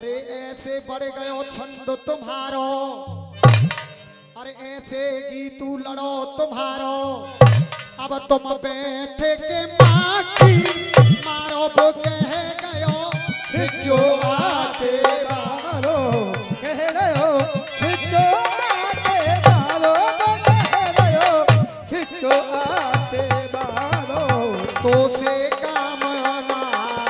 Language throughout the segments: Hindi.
अरे ऐसे बढ़ गयो छंद तुम्हारो, अरे ऐसे गीतू लड़ो तुम्हारो, अब तुम बैठे के माखी मारो वो कह गयो जो आते बारो कह रहो खिंचो आते बारो कह रहो खिंचो आते बारो तो से काम आना।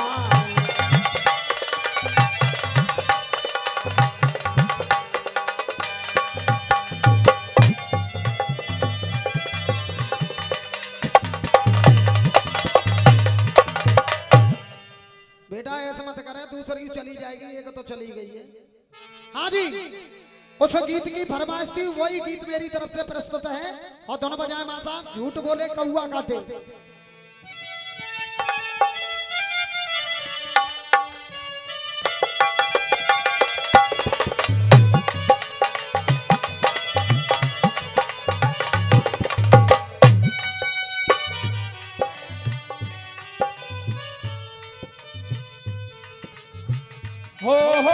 बेटा ऐसा मत करे, दूसरी चली जाएगी, एक तो चली गई है। हाँ जी, उस गीत की फरमाइश थी, वही गीत मेरी तरफ से प्रस्तुत है। और दोनों बजाए मां साहब, झूठ बोले कौआ काटे। हो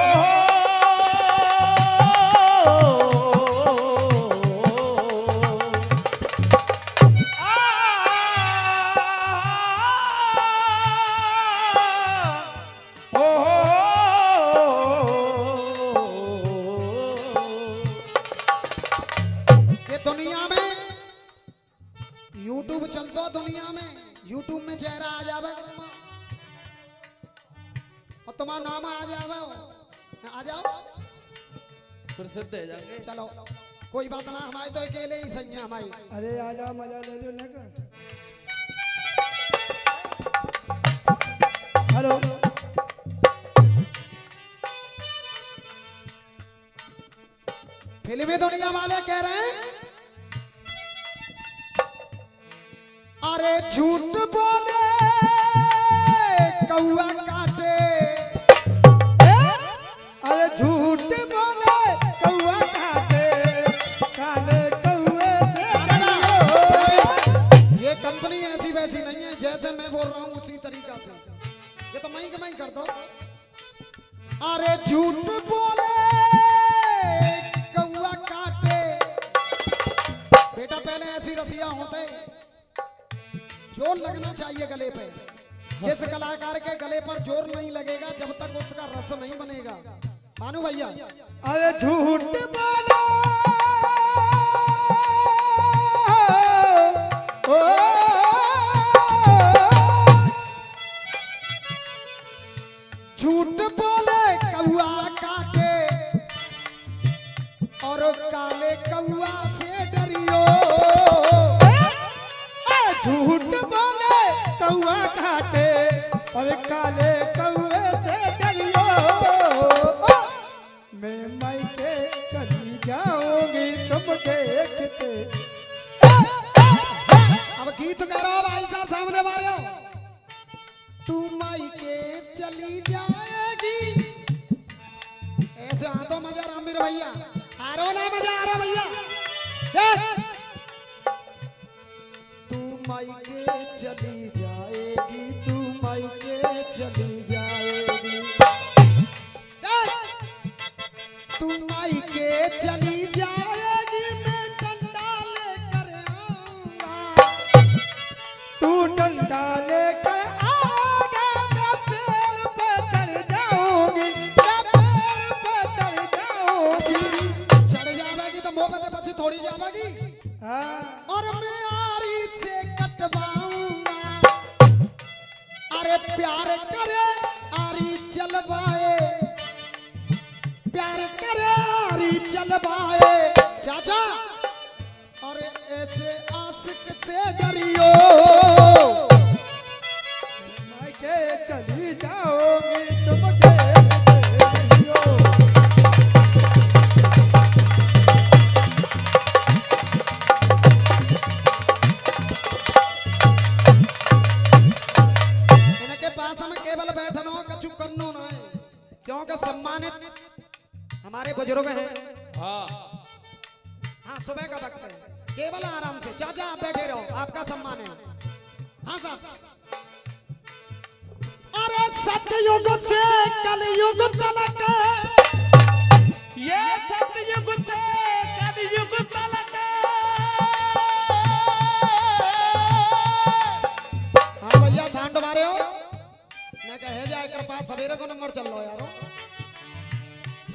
ये दुनिया में यूट्यूब चलता, दुनिया में यूट्यूब में चेहरा आ जावे और तुम्हारा नाम आ जावे, आ जाओ प्रसिद्ध है जाएंगे। चलो कोई बात ना, हमारे तो अकेले ही सही है हमारी। अरे आजा मजा ले लो ना का। हेलो फिल्मी दुनिया वाले कह रहे हैं अरे झूठ बोले कौआ काटे, अरे झूठ बोले कौआ काटे काले कौए से डरियो। ये कंपनी ऐसी वैसी नहीं है, जैसे मैं बोल रहा हूँ उसी तरीका से, ये तो मैं ही कर दो। अरे झूठ बोले कौआ काटे, बेटा पहले ऐसी रसिया होते, जोर लगना चाहिए गले पे। जिस कलाकार के गले पर जोर नहीं लगेगा जब तक उसका रस नहीं बनेगा। मानो भैया, अरे झूठ बोलो ओ झूठ बोले कौआ काटे और काले कौआ से डरियो। झूठ बोले कौआ काटे और काले कौए से डरियो। मैं मायके चली जाऊंगी तुम देखते। अब गीत करो भाई साहब, सामने वाले हो। तू मायके चली जाएगी, ऐसे हाथों मजा रामवीर भैया, आ रहा ना मजा आ रहा भैया। तू मायके चली जाएगी, तू मायके चली जाएगी, तू मायके चली जाएगी, मैं डंडा लेकर आऊंगा। तू डंडा लेकर आगा, मैं पेड़ पे चढ़ जाऊंगी, मैं पेड़ पे चढ़ जाऊंगी। चढ़ जाएगी तो मुंह पे बच्ची थोड़ी जाएगी, हाँ और मैं आरी से कटवाऊंगा। अरे प्यार करे आरी चलवाए, प्यार करे आरी चलवाए चाचा, अरे ऐसे आशिक से डरियो। मायके चली जाओगी तुम देखते रहियो। इनके पास हम केवल बैठनो कछु करनो ना है, क्योंकि सम्मानित हमारे बुजुर्ग हैं। हाँ हाँ सुबह का वक्त है, केवल आराम से चाचा आप बैठे रहो, आपका सम्मान है। हाँ साहब, अरे सतयुग से कलयुग तलक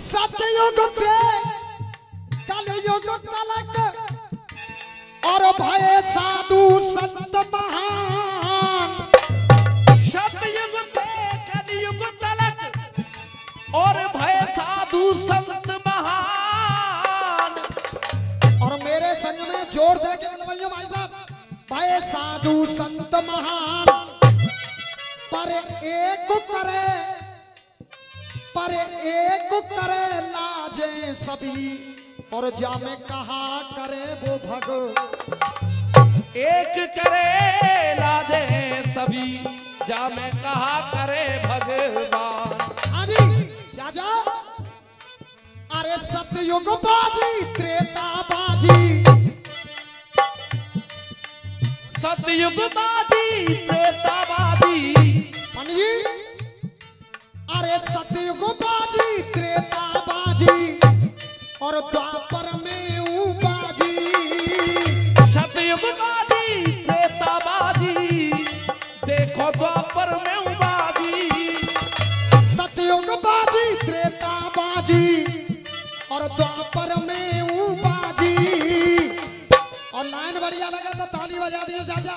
सतयुग से कलयुग तलक और भय साधु संत महान। सतयुग से कलयुग तलक और भय साधु संत महान। और मेरे संग में जोर दे के बोलो भाई साहब, भय साधु संत महान। पर एक करे लाजे सभी, और जामे कहा करे वो भग। एक करे लाजे सभी, जा में कहा करे भगवान। हाँ जी, जा जा। अरे सतयुग बाजी त्रेता बाजी, सतयुग बाजी त्रेता बाजी। जी अरे सतयुग बाजी त्रेता बाजी, और द्वापर में ऊ बाजी। सतयुग बाजी त्रेता बाजी, देखो द्वापर में ऊ बाजी। सतयुग बाजी त्रेता बाजी, और द्वापर में ऊ बाजी। और लाइन बढ़िया लगा तो ताली बजा दियो चाचा।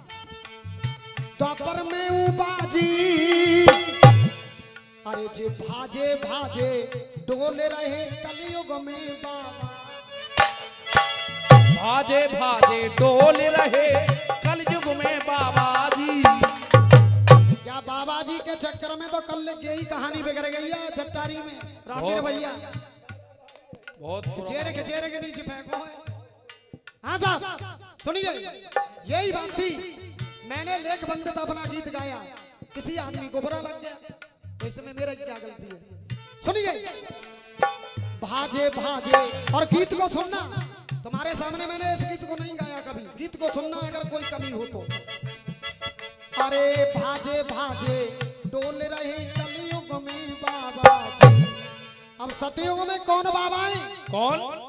द्वापर में ऊ बाजी। अरे जे भाजे भाजे डोले रहे कलयुग में बाबा। भाजे भाजे डोल रहे कलयुग में बाबा जी। क्या बाबा जी के चक्कर में तो कल यही कहानी बिगड़ गई है जट्टारी में। रामीर भैया बहुत चेहरे के नीचे फेंको है। हाँ साहब सुनिए, यही बात थी। मैंने लेख बंदित अपना गीत गाया, किसी आदमी को बुरा लग गया, तो इसमें मेरा क्या गलती है? सुनिए, भाजे भाजे। और गीत को सुनना, तुम्हारे सामने मैंने इस गीत को नहीं गाया कभी। गीत को सुनना अगर कोई कमी हो तो। अरे भाजे भाजे डोल रहे कलयुग में बाबा। अब सतयुग में कौन बाबा है? कौन?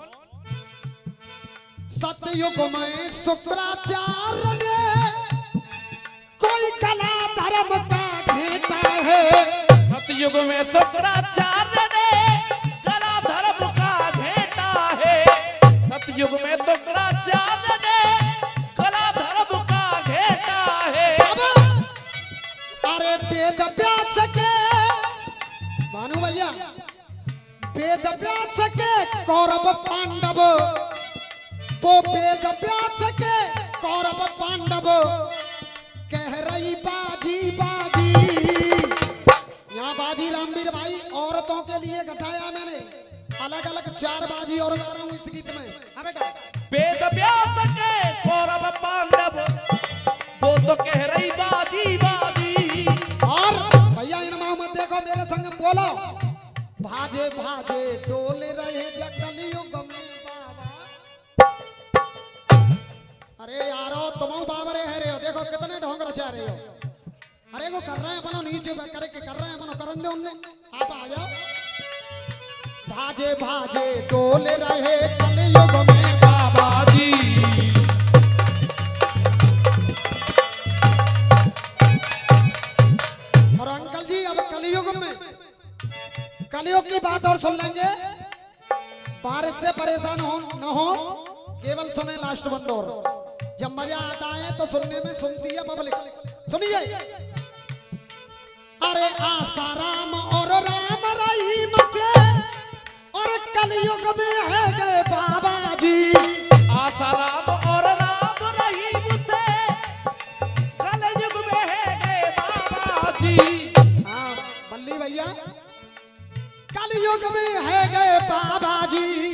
सतयुग में शुक्राचार्य ने कोई कला धर्म का घेटा है। सतयुग में शुक्राचार्य ने कला धर्म का घेटा है। सतयुग में शुक्राचार्य ने कला धर्म का घेटा है। अरे वेद व्यास के, मानो भैया, वेद व्यास के कौरव पांडव, वो वेद व्यास के कौरव पांडव कह रही बाजी बाजी। यहाँ बाजी रामवीर भाई औरतों के लिए घटाया मैंने, अलग अलग 4 बाजी और गा रहा हूँ इस गीत में। हाँ बेटा, वेद व्यास के कौरव पांडव, वो तो कह रही बाजी बाजी। और भैया इन मोहम्मद देखो मेरे संग बोलो, भाजे भाजे डोले रहे कलयुग में बाबा। अरे यारो तुम बाबरे है रहे हो, देखो कितने ढोंग रचा रहे हो। अरे वो कर रहे हैं अपनो नीचे करके कर रहे हैं अपनो करन दे उनने। आप आ जाओ। भाजे भाजे डोले रहे कलयुग में बाबा जी। और अंकल जी अब कलयुग में, कलयुग की बात और सुन लेंगे। बारिश से परेशान हो न हो, केवल सुने लास्ट बंद। और जब मजा आता है तो सुनने में सुनती है पब्लिक। सुनिए, अरे आसाराम और राम रहीम से, और कलयुग में है गए बाबा जी। आसाराम और राम रहीम से, कलयुग में है गए बाबा जी। हाँ बल्ली भैया, कलयुग में है गए बाबा जी।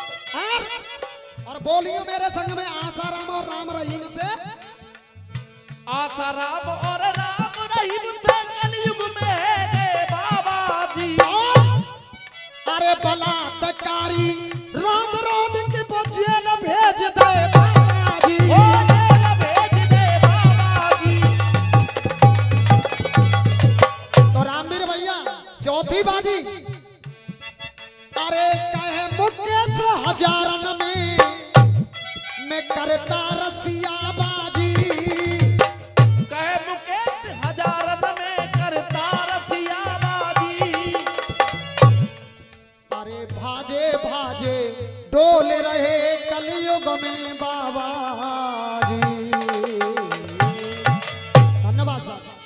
और बोलियो मेरे संग में, आसाराम और राम रहीम से। आसाराम और राम रहीम से, कलयुग में है गए बाबा जी। अरे बलात्कारी रोंद रोंद के वो जेल भेज दे बाबा जी। ओ जेल भेज दे बाबा जी। तो रामवीर भैया चौथी बाजी। अरे कहे मुकेश हजारन में मैं करता रसिया बाजी। कहे मुकेश हजारन में करता रसिया बाजी। में बाबा जी। धन्यवाद साहब।